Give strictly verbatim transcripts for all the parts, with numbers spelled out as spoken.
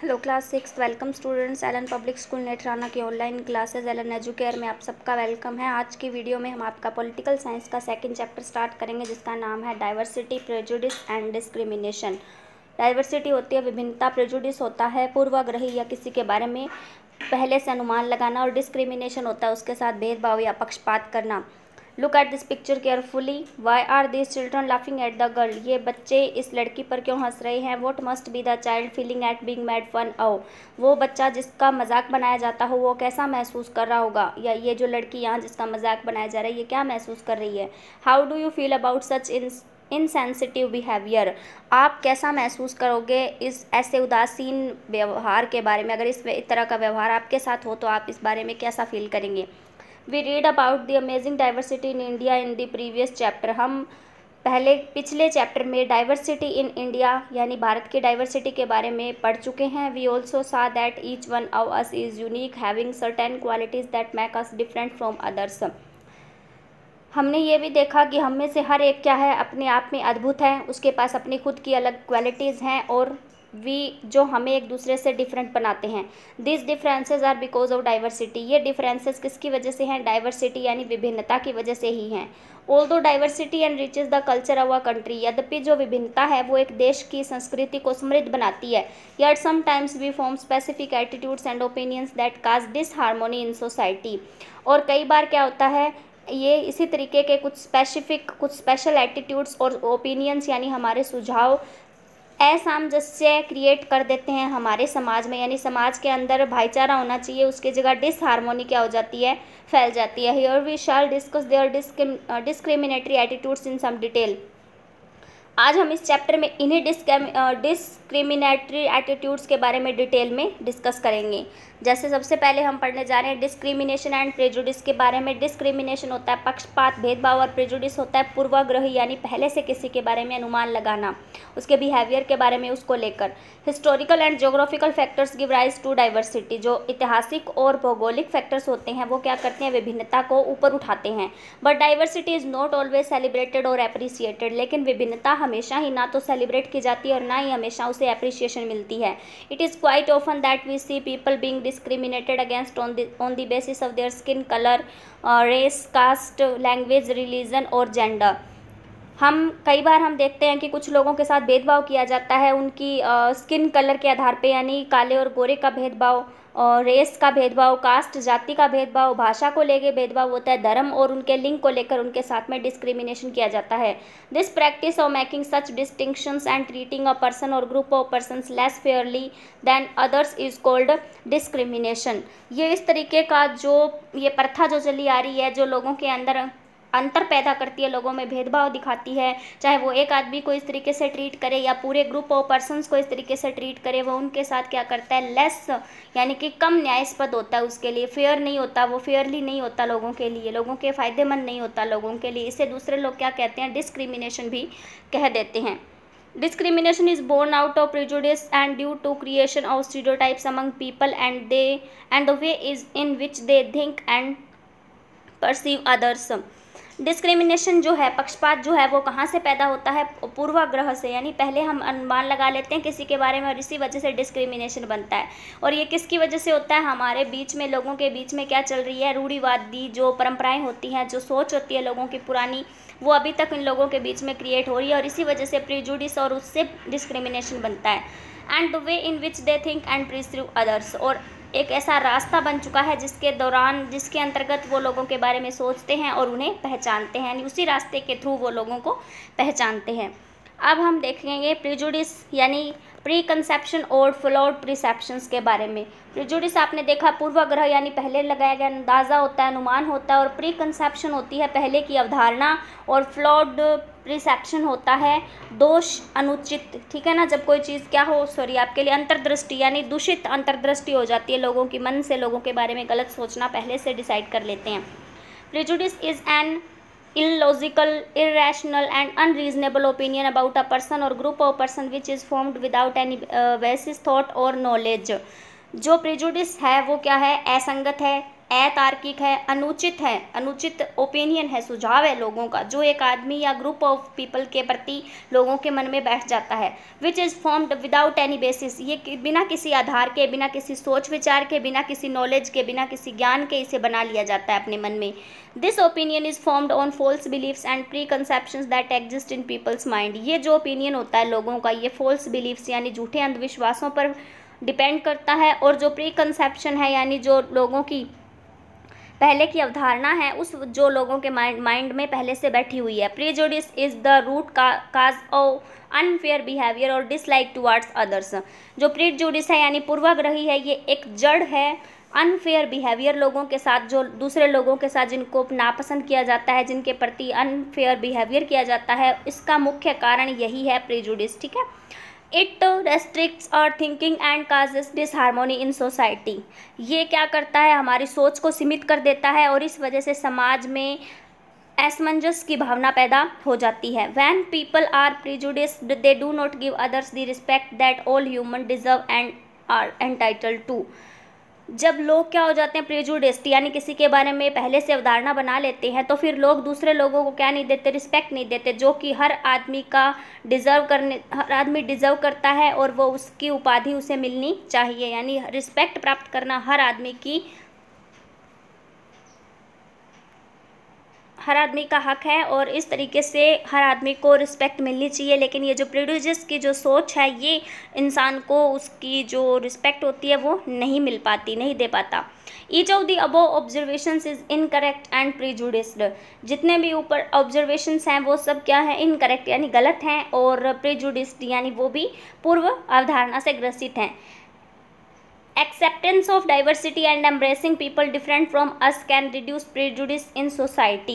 Hello class six welcome students Allen Public School Netrana की online classes Elon educare में आप सबका वेलकम है। आज की वीडियो में हम आपका पॉलिटिकल साइंस का सेकंड चैप्टर स्टार्ट करेंगे जिसका नाम है diversity, prejudice and discrimination. Diversity होती है विभिन्नता, प्रेजुडिस होता है पूर्वाग्रही या किसी के बारे में पहले से अनुमान लगाना, और डिस्क्रिमिनेशन होता है उसके साथ भेदभाव या पक्षपात करना। Look at this picture carefully. Why are this children laughing at the girl? ये बच्चे इस लड़की पर क्यों हंस रहे हैं? What must be the child feeling at being made fun of? वो बच्चा जिसका मजाक बनाया जाता हो वो कैसा महसूस कर रहा होगा, या ये जो लड़की यहाँ जिसका मजाक बनाया जा रहा है ये क्या महसूस कर रही है? How do you feel about such in insensitive behaviour? आप कैसा महसूस करोगे इस ऐसे उदासीन व्यवहार के बारे में? अगर इस इस तरह का व्यवहार आपके साथ हो तो आप इस बारे में कैसा फील करेंगे? We read about the amazing diversity in India in the previous chapter. हम पहले पिछले चैप्टर में डाइवर्सिटी इन इंडिया यानी भारत की डाइवर्सिटी के बारे में पढ़ चुके हैं। We also saw that each one of us is unique having certain qualities that make us different from others. हमने ये भी देखा कि हम में से हर एक क्या है, अपने आप में अद्भुत है, उसके पास अपनी खुद की अलग क्वालिटीज़ हैं और वी जो हमें एक दूसरे से डिफरेंट बनाते हैं। This differences are because of diversity. ये डिफरेंसेस किसकी वजह से हैं? डाइवर्सिटी यानी विभिन्नता की वजह से ही हैं। Although diversity enriches the culture of a country, यद्यपि जो विभिन्नता है वो एक देश की संस्कृति को समृद्ध बनाती है। Yet sometimes we form specific attitudes and opinions that cause disharmony in society. और कई बार क्या होता है, ये इसी तरीके के कुछ स्पेसिफिक कुछ स्पेशल एटीट्यूड्स और ओपिनियंस यानी हमारे सुझाव असामंजस्य क्रिएट कर देते हैं हमारे समाज में, यानी समाज के अंदर भाईचारा होना चाहिए उसकी जगह डिसहार्मोनी क्या हो जाती है, फैल जाती है। Here we shall discuss their discriminatory attitudes in some detail. आज हम इस चैप्टर में इन्हीं डिस्क्रिमिनेटरी एटीट्यूड्स के बारे में डिटेल में डिस्कस करेंगे। जैसे सबसे पहले हम पढ़ने जा रहे हैं डिस्क्रिमिनेशन एंड प्रेजुडिस के बारे में। डिस्क्रिमिनेशन होता है पक्षपात, भेदभाव, और प्रेजुडिस होता है पूर्वाग्रही यानी पहले से किसी के बारे में अनुमान लगाना, उसके बिहेवियर के बारे में उसको लेकर। Historical and geographical factors give rise to diversity. जो ऐतिहासिक और भौगोलिक फैक्टर्स होते हैं वो क्या करते हैं, विभिन्नता को ऊपर उठाते हैं। But diversity is not always celebrated और अप्रिसिएटेड। लेकिन विभिन्नता हमेशा ही ना तो सेलिब्रेट की जाती है और ना ही हमेशा उसे अप्रिसिएशन मिलती है। It is quite often that we see people being discriminated against on the on the basis of their skin color, uh, race, caste, language, religion और gender। हम कई बार हम देखते हैं कि कुछ लोगों के साथ भेदभाव किया जाता है उनकी स्किन कलर के आधार पे, यानी काले और गोरे का भेदभाव, और रेस का भेदभाव, कास्ट जाति का भेदभाव, भाषा को लेकर भेदभाव होता है, धर्म और उनके लिंग को लेकर उनके साथ में डिस्क्रिमिनेशन किया जाता है। This practice of making such distinctions and treating a person और group of persons less fairly than others is called discrimination. ये इस तरीके का जो ये प्रथा जो चली आ रही है, जो लोगों के अंदर अंतर पैदा करती है, लोगों में भेदभाव दिखाती है, चाहे वो एक आदमी को इस तरीके से ट्रीट करे या पूरे ग्रुप ऑफ पर्सन्स को इस तरीके से ट्रीट करे, वो उनके साथ क्या करता है, लेस यानी कि कम न्यायस्पद होता है, उसके लिए फेयर नहीं होता, वो फेयरली नहीं होता लोगों के लिए, लोगों के फ़ायदेमंद नहीं होता लोगों के लिए। इसे दूसरे लोग क्या कहते हैं, डिस्क्रिमिनेशन भी कह देते हैं। Discrimination is born out of prejudice and due to creation of stereotypes among people and they and the way is in which they think and perceive others। Discrimination जो है, पक्षपात जो है, वो कहाँ से पैदा होता है, पूर्वाग्रह से, यानी पहले हम अनुमान लगा लेते हैं किसी के बारे में और इसी वजह से डिस्क्रिमिनेशन बनता है। और ये किसकी वजह से होता है, हमारे बीच में, लोगों के बीच में क्या चल रही है, रूढ़िवादी जो परंपराएं होती हैं, जो सोच होती है लोगों की पुरानी, वो अभी तक इन लोगों के बीच में क्रिएट हो रही है और इसी वजह से प्रीजुडिस और उससे डिस्क्रिमिनेशन बनता है। And the way in which they think and perceive others, और एक ऐसा रास्ता बन चुका है जिसके दौरान जिसके अंतर्गत वो लोगों के बारे में सोचते हैं और उन्हें पहचानते हैं, यानी उसी रास्ते के थ्रू वो लोगों को पहचानते हैं। अब हम देखेंगे प्रिजुडिस यानी प्री कंसेप्शन और फ्लॉड प्रिसेप्शंस के बारे में। प्रिजुडिस आपने देखा पूर्वाग्रह यानी पहले लगाया गया अंदाज़ा होता है, अनुमान होता है, और प्री कंसेप्शन होती है पहले की अवधारणा, और फ्लॉड प्रिसेप्शन होता है दोष, अनुचित, ठीक है ना, जब कोई चीज़ क्या हो, सॉरी आपके लिए अंतर्दृष्टि यानी दूषित अंतर्दृष्टि हो जाती है, लोगों की मन से लोगों के बारे में गलत सोचना पहले से डिसाइड कर लेते हैं। Prejudice is an illogical, irrational and unreasonable opinion about a person or group of person which is formed without any uh, basis, thought or knowledge। जो प्रेजुडिस है वो क्या है, असंगत है, अतार्किक है, अनुचित है, अनुचित ओपिनियन है, सुझाव है लोगों का जो एक आदमी या ग्रुप ऑफ पीपल के प्रति लोगों के मन में बैठ जाता है। Which is formed without any basis, ये बिना किसी आधार के, बिना किसी सोच विचार के, बिना किसी नॉलेज के, बिना किसी ज्ञान के इसे बना लिया जाता है अपने मन में। This opinion is formed on false believes and preconceptions that exist in people's mind. ये जो ओपिनियन होता है लोगों का, ये फॉल्स बिलीव्स यानी झूठे अंधविश्वासों पर डिपेंड करता है, और जो प्री कंसेप्शन है यानी जो लोगों की पहले की अवधारणा है, उस जो लोगों के माइंड माइंड में पहले से बैठी हुई है। Prejudice is the root cause of unfair behaviour और डिसलाइक टुवर्ड्स अदर्स। जो प्रेजुडिस है यानी पूर्वाग्रही है, ये एक जड़ है अनफेयर बिहेवियर लोगों के साथ, जो दूसरे लोगों के साथ जिनको नापसंद किया जाता है, जिनके प्रति अनफेयर बिहेवियर किया जाता है, इसका मुख्य कारण यही है प्रेजुडिस। ठीक है। It restricts our thinking and causes disharmony in society. ये क्या करता है, हमारी सोच को सीमित कर देता है और इस वजह से समाज में असमंजस की भावना पैदा हो जाती है। When people are prejudiced they do not give others the respect that all human deserve and are entitled to. जब लोग क्या हो जाते हैं, प्रेजुडिस्ड यानी किसी के बारे में पहले से अवधारणा बना लेते हैं, तो फिर लोग दूसरे लोगों को क्या नहीं देते, रिस्पेक्ट नहीं देते, जो कि हर आदमी का डिज़र्व करने हर आदमी डिज़र्व करता है और वो उसकी उपाधि उसे मिलनी चाहिए। यानी रिस्पेक्ट प्राप्त करना हर आदमी की हर आदमी का हक है और इस तरीके से हर आदमी को रिस्पेक्ट मिलनी चाहिए। लेकिन ये जो प्रेजुडिस की जो सोच है, ये इंसान को उसकी जो रिस्पेक्ट होती है वो नहीं मिल पाती, नहीं दे पाता। Each of the above observations is incorrect and prejudiced. जितने भी ऊपर ऑब्जर्वेशंस हैं वो सब क्या है, इनकरेक्ट यानी गलत हैं, और प्रेजुडिस्ड यानी वो भी पूर्व अवधारणा से ग्रसित हैं। Acceptance of diversity and embracing people different from us can reduce prejudice in society।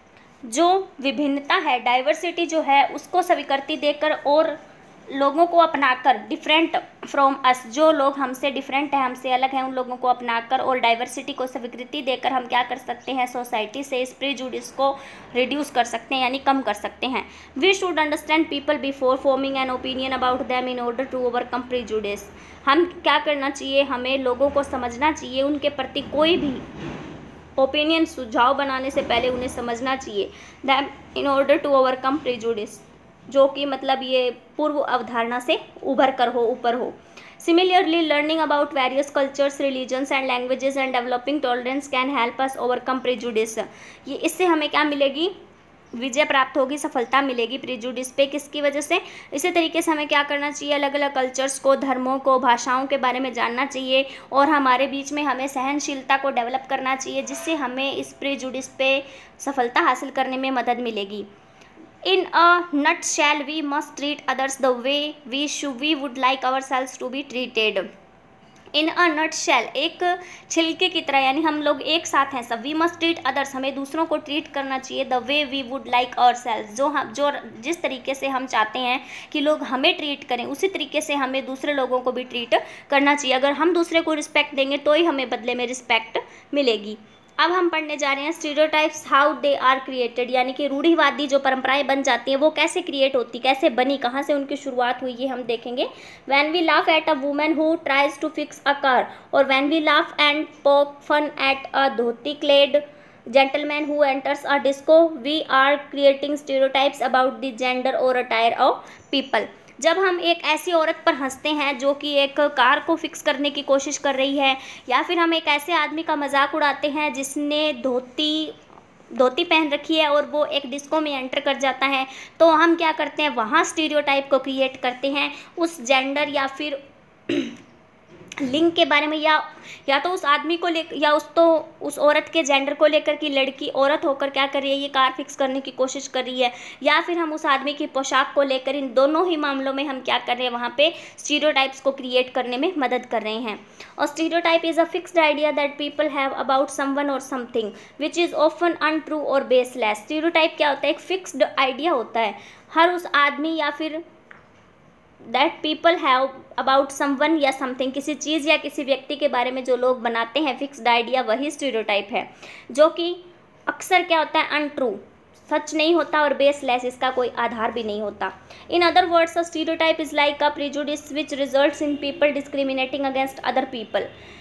जो विभिन्नता है, डाइवर्सिटी जो है, उसको स्वीकृति देकर और लोगों को अपनाकर, डिफरेंट फ्रॉम अस, जो लोग हमसे डिफरेंट है, हमसे अलग हैं, उन लोगों को अपनाकर और डाइवर्सिटी को स्वीकृति देकर हम क्या कर सकते हैं, सोसाइटी से इस प्रेजुडिस को रिड्यूस कर सकते हैं यानी कम कर सकते हैं। We should understand people before forming an opinion about them in order to overcome prejudice. हम क्या करना चाहिए, हमें लोगों को समझना चाहिए, उनके प्रति कोई भी ओपिनियन सुझाव बनाने से पहले उन्हें समझना चाहिए, them in order to overcome prejudice, जो कि मतलब ये पूर्व अवधारणा से उभर कर हो, ऊपर हो। Similarly learning about various cultures, religions and languages and developing tolerance can help us overcome prejudice. ये इससे हमें क्या मिलेगी, विजय प्राप्त होगी, सफलता मिलेगी प्रेजुडिस पे। किसकी वजह से, इसी तरीके से हमें क्या करना चाहिए, अलग अलग कल्चर्स को, धर्मों को, भाषाओं के बारे में जानना चाहिए और हमारे बीच में हमें सहनशीलता को डेवलप करना चाहिए, जिससे हमें इस प्रेजुडिस पे सफलता हासिल करने में मदद मिलेगी। In a nutshell, we must treat others the way we should we would like ourselves to be treated. In a nutshell, एक छिलके की तरह, यानी हम लोग एक साथ हैं सब। We must treat others, हमें दूसरों को ट्रीट करना चाहिए, the way we would like ourselves, जो हम जो जिस तरीके से हम चाहते हैं कि लोग हमें ट्रीट करें, उसी तरीके से हमें दूसरे लोगों को भी ट्रीट करना चाहिए। अगर हम दूसरे को रिस्पेक्ट देंगे तो ही हमें बदले में रिस्पेक्ट मिलेगी। अब हम पढ़ने जा रहे हैं stereotypes, how they are created, यानी कि रूढ़िवादी जो परंपराएं बन जाती हैं वो कैसे क्रिएट होती, कैसे बनी, कहाँ से उनकी शुरुआत हुई, ये हम देखेंगे। When we laugh at a woman who tries to fix a car, और when we laugh and poke fun at a dhoti clad gentleman who enters a disco, we are creating stereotypes about the gender or attire of people। जब हम एक ऐसी औरत पर हंसते हैं जो कि एक कार को फिक्स करने की कोशिश कर रही है, या फिर हम एक ऐसे आदमी का मजाक उड़ाते हैं जिसने धोती धोती पहन रखी है और वो एक डिस्को में एंटर कर जाता है, तो हम क्या करते हैं, वहाँ स्टीरियोटाइप को क्रिएट करते हैं उस जेंडर या फिर लिंग के बारे में, या या तो उस आदमी को ले या उस तो उस औरत के जेंडर को लेकर कि लड़की औरत होकर क्या कर रही है, ये कार फिक्स करने की कोशिश कर रही है, या फिर हम उस आदमी की पोशाक को लेकर, इन दोनों ही मामलों में हम क्या कर रहे हैं, वहाँ पे स्टीरियोटाइप्स को क्रिएट करने में मदद कर रहे हैं। और stereotype is a fixed idea that people have about someone or something which is often untrue or baseless. Stereotype क्या होता है, एक फिक्स्ड आइडिया होता है हर उस आदमी या फिर that people have about someone या समथिंग, किसी चीज़ या किसी व्यक्ति के बारे में जो लोग बनाते हैं फिक्स्ड आइडिया, वही स्टीरियोटाइप है, जो कि अक्सर क्या होता है, अनट्रू, सच नहीं होता, और बेसलेस, इसका कोई आधार भी नहीं होता। In other words, a stereotype is like a prejudice which results in people discriminating against other people.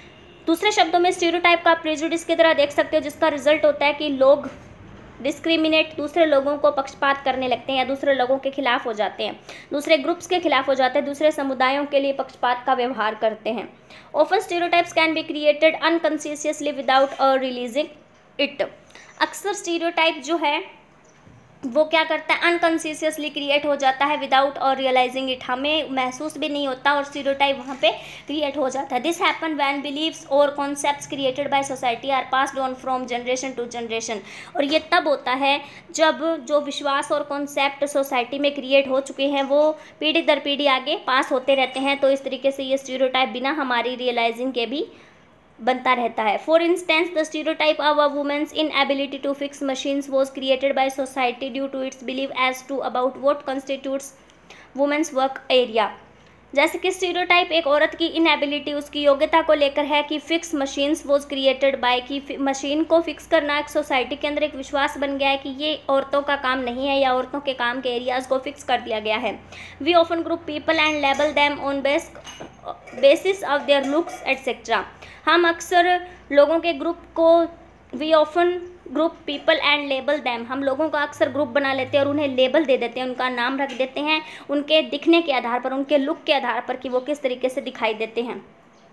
दूसरे शब्दों में स्टीरियोटाइप का प्रेजुडिस की तरह देख सकते हो, जिसका रिजल्ट होता है कि लोग डिस्क्रिमिनेट दूसरे लोगों को पक्षपात करने लगते हैं या दूसरे लोगों के खिलाफ हो जाते हैं, दूसरे ग्रुप्स के खिलाफ हो जाते हैं, दूसरे समुदायों के लिए पक्षपात का व्यवहार करते हैं। Often stereotypes can be created unconsciously without a realising it. अक्सर स्टीरियोटाइप जो है वो क्या करता है, अनकॉन्शियसली क्रिएट हो जाता है विदाउट और रियलाइजिंग इट, हमें महसूस भी नहीं होता और स्टीरियोटाइप वहाँ पे क्रिएट हो जाता है। This happen when beliefs or concepts created by society are passed on from generation to generation. और ये तब होता है जब जो विश्वास और कॉन्सेप्ट सोसाइटी में क्रिएट हो चुके हैं वो पीढ़ी दर पीढ़ी आगे पास होते रहते हैं। तो इस तरीके से ये स्टीरियोटाइप बिना हमारी रियलाइजिंग के भी बनता रहता है। For instance the stereotype of a women's inability to fix machines was created by society due to its belief as to about what constitutes women's work area. जैसे कि स्टीरियोटाइप एक औरत की इनएबिलिटी, उसकी योग्यता को लेकर है कि fix machines was created by, कि मशीन को फिक्स करना एक सोसाइटी के अंदर एक विश्वास बन गया है कि ये औरतों का काम नहीं है या औरतों के काम के एरियाज को फिक्स कर दिया गया है। We often group people and label them on base basis of their looks etcetera. हम अक्सर लोगों के ग्रुप को we often group people and label them, हम लोगों का अक्सर ग्रुप बना लेते हैं और उन्हें लेबल दे देते हैं, उनका नाम रख देते हैं उनके दिखने के आधार पर, उनके लुक के आधार पर कि वो किस तरीके से दिखाई देते हैं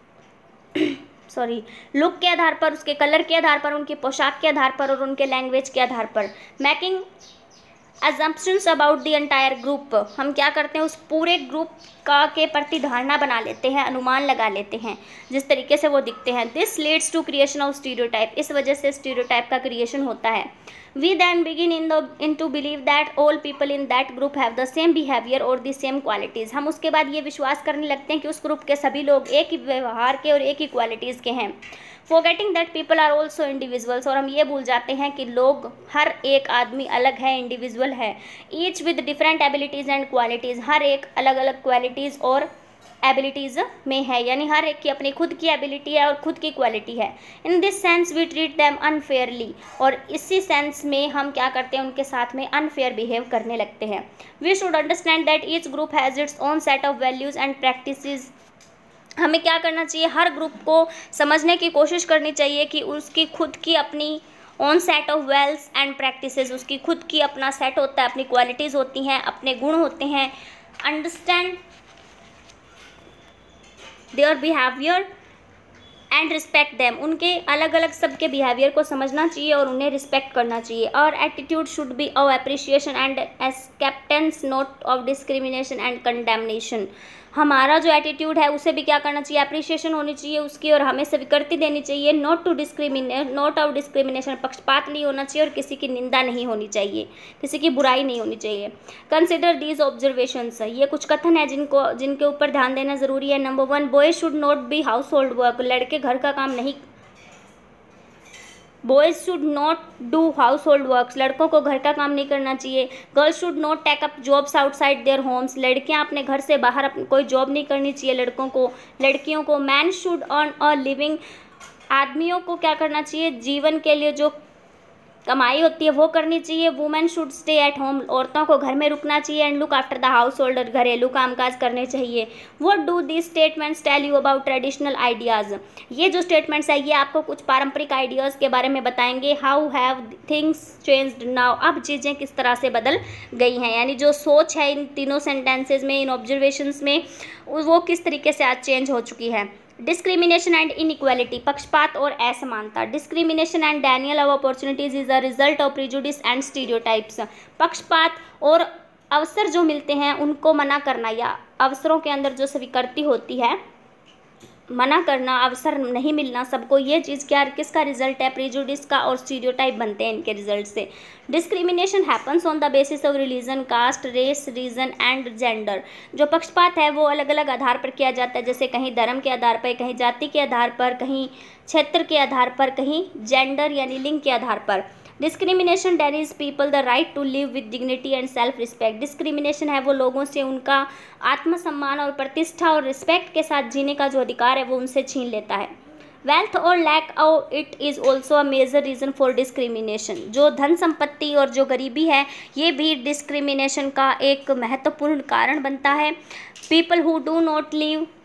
सॉरी लुक के आधार पर, उसके कलर के आधार पर, उनकी पोशाक के आधार पर और उनके लैंग्वेज के आधार पर। Making assumptions about the entire group, हम क्या करते हैं उस पूरे ग्रुप का के प्रति धारणा बना लेते हैं, अनुमान लगा लेते हैं जिस तरीके से वो दिखते हैं। This leads to creation of stereotype, इस वजह से स्टीरियोटाइप का क्रिएशन होता है। We then begin in the in to believe that all people in that group have the same behaviour और द सेम क्वालिटीज़। हम उसके बाद ये विश्वास करने लगते हैं कि उस ग्रुप के सभी लोग एक ही व्यवहार के और एक ही क्वालिटीज़ के हैं। Forgetting that people are also individuals, और हम ये भूल जाते हैं कि लोग, हर एक आदमी अलग है, इंडिविजुअल है। Each with different abilities and qualities, हर एक अलग अलग क्वालिटीज़ और एबिलिटीज़ में है, यानी हर एक की अपनी खुद की एबिलिटी है और खुद की क्वालिटी है। In this sense we treat them unfairly, और इसी सेंस में हम क्या करते हैं, उनके साथ में अनफेयर बिहेव करने लगते हैं। We should understand that each group has its own set of values and practices. हमें क्या करना चाहिए, हर ग्रुप को समझने की कोशिश करनी चाहिए कि उसकी खुद की अपनी own set of values and practices, उसकी खुद की अपना सेट होता है, अपनी क्वालिटीज़ होती हैं, अपने गुण होते हैं। Understand their behaviour and respect them, उनके अलग अलग सबके बिहेवियर को समझना चाहिए और उन्हें रिस्पेक्ट करना चाहिए। और attitude should be of appreciation and acceptance, not of discrimination and condemnation. हमारा जो एटीट्यूड है उसे भी क्या करना चाहिए, अप्रिशिएशन होनी चाहिए उसकी, और हमें स्वीकृति देनी चाहिए। Not to discriminate, not of discrimination, पक्षपात नहीं होना चाहिए और किसी की निंदा नहीं होनी चाहिए, किसी की बुराई नहीं होनी चाहिए। कंसिडर दीज ऑब्जर्वेशंस, ये कुछ कथन है जिनको जिनके ऊपर ध्यान देना ज़रूरी है। Number one, boys should not be household work, लड़के घर का काम नहीं boys should not do household works, लड़कों को घर का काम नहीं करना चाहिए। Girls should not take up jobs outside their homes, लड़कियां अपने घर से बाहर अपनी कोई जॉब नहीं करनी चाहिए लड़कों को लड़कियों को। Man should earn a living, आदमियों को क्या करना चाहिए, जीवन के लिए जो कमाई होती है वो करनी चाहिए। Women should stay at home, औरतों को घर में रुकना चाहिए। And look after the house holder, घरेलू कामकाज करने चाहिए। What do this statements tell you about traditional ideas, ये जो स्टेटमेंट्स है ये आपको कुछ पारंपरिक आइडियाज़ के बारे में बताएंगे। How have things changed now, अब चीज़ें किस तरह से बदल गई हैं, यानी जो सोच है इन तीनों सेंटेंसेज में, इन ऑब्जर्वेशंस में, वो किस तरीके से आज चेंज हो चुकी है। डिस्क्रिमिनेशन एंड इनइक्वालिटी, पक्षपात और असमानता। Discrimination and denial of opportunities is a result of prejudice and stereotypes, पक्षपात और अवसर जो मिलते हैं उनको मना करना या अवसरों के अंदर जो स्वीकृति होती है, मना करना, अवसर नहीं मिलना सबको, ये चीज़ क्या किसका रिजल्ट है, प्रिजुडिस का, और स्टीरियोटाइप बनते हैं इनके रिजल्ट से। Discrimination happens on the basis of religion, caste, race, region and gender, जो पक्षपात है वो अलग अलग आधार पर किया जाता है, जैसे कहीं धर्म के आधार पर, कहीं जाति के आधार पर, कहीं क्षेत्र के आधार पर, कहीं जेंडर यानी लिंग के आधार पर। Discrimination denies people the right to live with dignity and self respect, discrimination है वो लोगों से उनका आत्मसम्मान और प्रतिष्ठा और रिस्पेक्ट के साथ जीने का जो अधिकार है वो उनसे छीन लेता है। Wealth or lack of it is also a major reason for discrimination, जो धन संपत्ति और जो गरीबी है ये भी डिस्क्रिमिनेशन का एक महत्वपूर्ण कारण बनता है। People who do not live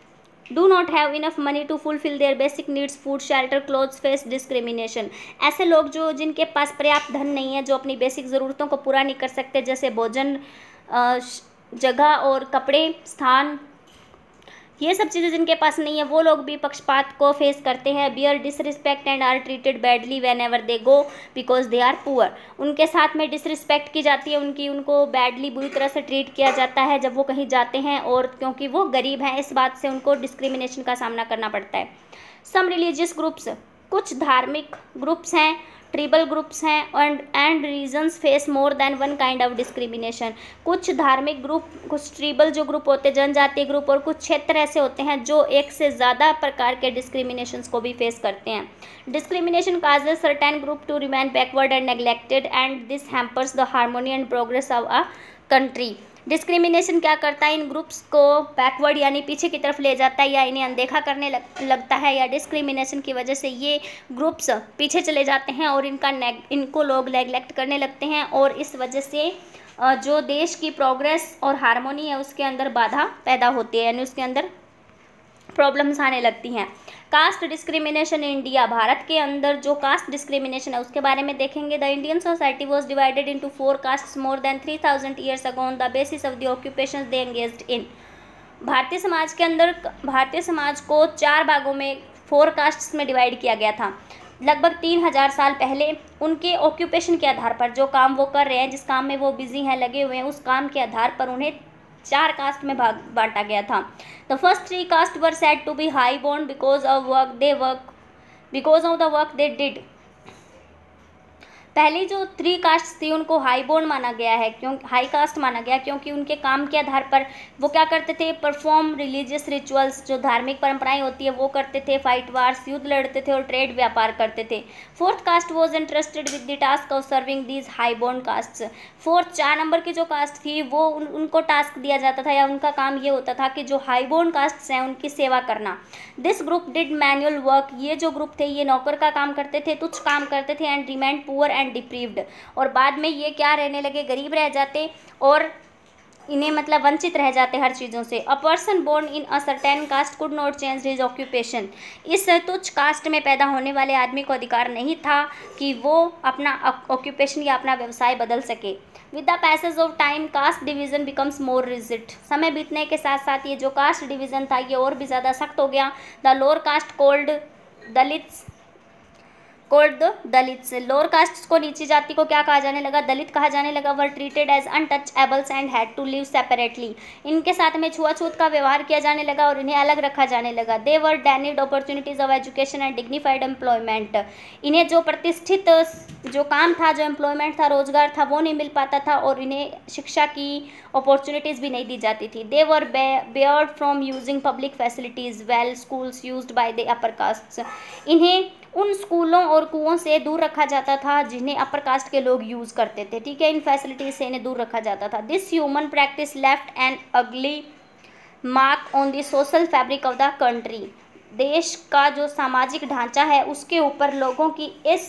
do not have enough money to fulfil their basic needs food shelter clothes face discrimination. ऐसे लोग जो जिनके पास पर्याप्त धन नहीं है, जो अपनी बेसिक ज़रूरतों को पूरा नहीं कर सकते, जैसे भोजन, जगह और कपड़े, स्थान, ये सब चीज़ें जिनके पास नहीं है, वो लोग भी पक्षपात को फेस करते हैं। Bear disrespect and are treated badly whenever they go because they are poor. उनके साथ में डिसरिस्पेक्ट की जाती है, उनकी उनको बैडली बुरी तरह से ट्रीट किया जाता है जब वो कहीं जाते हैं, और क्योंकि वो गरीब हैं इस बात से उनको डिस्क्रिमिनेशन का सामना करना पड़ता है। सम रिलीजियस ग्रुप्स, कुछ धार्मिक ग्रुप्स हैं, ट्रिबल ग्रुप्स हैं and and regions face more than one kind of discrimination. कुछ धार्मिक ग्रुप, कुछ ट्रिबल जो ग्रुप होते हैं, जनजातीय ग्रुप, और कुछ क्षेत्र ऐसे होते हैं जो एक से ज़्यादा प्रकार के डिस्क्रिमिनेशंस को भी फेस करते हैं। Discrimination causes certain group to remain backward and neglected and this hampers the harmony and progress of a country. Discrimination क्या करता है, इन ग्रुप्स को बैकवर्ड यानी पीछे की तरफ ले जाता है या इन्हें अनदेखा करने लग, लगता है, या डिस्क्रिमिनेशन की वजह से ये ग्रुप्स पीछे चले जाते हैं और इनका नेग इनको लोग नेगलेक्ट करने लगते हैं, और इस वजह से जो देश की प्रोग्रेस और हार्मोनी है उसके अंदर बाधा पैदा होती है, यानी उसके अंदर प्रॉब्लम्स आने लगती हैं। Caste discrimination in India, Bharat के अंदर जो कास्ट डिस्क्रिमिनेशन है उसके बारे में देखेंगे। The Indian society was divided into four castes more than three thousand years ago on the basis of the occupations they engaged in. भारतीय समाज के अंदर भारतीय समाज को चार भागों में, फोर कास्ट्स में डिवाइड किया गया था लगभग तीन हजार साल पहले। उनके ऑक्यूपेशन के आधार पर, जो काम वो कर रहे हैं, जिस काम में वो बिजी हैं, लगे हुए हैं, उस काम के आधार पर उन्हें चार कास्ट में भाग बांटा गया था। The first three caste were said to be high born because of work they work because of the work they did. पहली जो थ्री कास्ट थी उनको हाई बोर्न माना गया है, क्यों हाई कास्ट माना गया क्योंकि उनके काम के आधार पर वो क्या करते थे, परफॉर्म रिलीजियस रिचुअल्स, जो धार्मिक परंपराएं होती है वो करते थे, फाइट वार्स, युद्ध लड़ते थे और ट्रेड व्यापार करते थे। Fourth caste was interested with the task of serving these high born castes. Fourth, चार नंबर की जो कास्ट थी वो उन, उनको टास्क दिया जाता था या उनका काम ये होता था कि जो हाई बोर्न कास्ट्स हैं उनकी सेवा करना। This group did manual work, ये जो ग्रुप थे ये नौकर का काम करते थे, तुच्छ काम करते थे, and remained poor and deprived, और बाद में ये क्या रहने लगे, गरीब रह जाते और इन्हें मतलब वंचित रह जाते हर चीज़ों से। A person born in a certain caste could not change his occupation. इस तुच्छ कास्ट में पैदा होने वाले आदमी को अधिकार नहीं था कि वो अपना ऑक्यूपेशन या अपना व्यवसाय बदल सके। With the passage of time caste division becomes more rigid. समय बीतने के साथ साथ ये जो कास्ट डिवीज़न था ये और भी ज़्यादा सख्त हो गया। The lower caste called Dalits called the Dalits, lower caste को, नीची जाति को क्या कहा जाने लगा, दलित कहा जाने लगा। Were treated as untouchables and had to live separately. इनके साथ में छुआछूत का व्यवहार किया जाने लगा और इन्हें अलग रखा जाने लगा। They were denied opportunities of education and dignified employment. इन्हें जो प्रतिष्ठित जो काम था, जो एम्प्लॉयमेंट था, रोजगार था, वो नहीं मिल पाता था और इन्हें शिक्षा की अपॉर्चुनिटीज़ भी नहीं दी जाती थी। They were barred from using public facilities well schools used by the upper castes. इन्हें उन स्कूलों और कुओं से दूर रखा जाता था जिन्हें अपर कास्ट के लोग यूज़ करते थे, ठीक है, इन फैसिलिटीज से इन्हें दूर रखा जाता था। This human practice left an ugly mark on the social fabric of the country. देश का जो सामाजिक ढांचा है उसके ऊपर लोगों की इस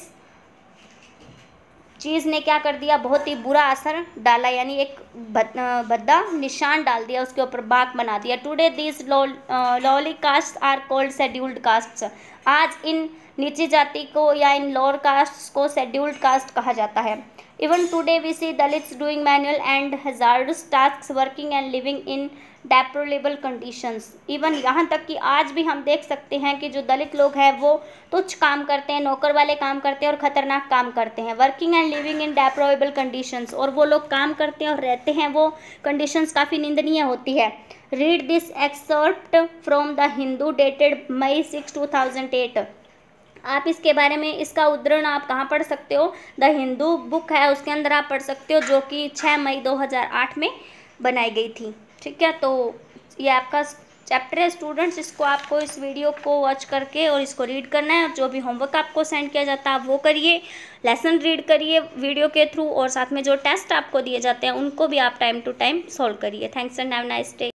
चीज़ ने क्या कर दिया, बहुत ही बुरा असर डाला, यानी एक भद्दा निशान डाल दिया, उसके ऊपर बाग बना दिया। Today these lowly caste are called scheduled castes. आज इन नीची जाति को या इन लोअर कास्ट को शेड्यूल्ड कास्ट कहा जाता है। Even today we see Dalits doing manual and hazardous tasks, working and living in deplorable conditions. Even यहाँ तक कि आज भी हम देख सकते हैं कि जो दलित लोग हैं वो तुच्छ काम करते हैं, नौकर वाले काम करते हैं और ख़तरनाक काम करते हैं। Working and living in deplorable conditions, और वो लोग काम करते हैं और रहते हैं, वो कंडीशंस काफ़ी निंदनीय होती है। Read this excerpt from the Hindu dated May six two thousand eight. आप इसके बारे में, इसका उद्धरण आप कहाँ पढ़ सकते हो, द हिंदू बुक है उसके अंदर आप पढ़ सकते हो, जो कि छः मई दो हज़ार आठ में बनाई गई थी, ठीक है। तो ये आपका चैप्टर है स्टूडेंट्स, इसको आपको इस वीडियो को वॉच करके और इसको रीड करना है, और जो भी होमवर्क आपको सेंड किया जाता है आप वो करिए, लेसन रीड करिए वीडियो के थ्रू, और साथ में जो टेस्ट आपको दिए जाते हैं उनको भी आप टाइम टू टाइम सॉल्व करिए। Thanks and have nice day.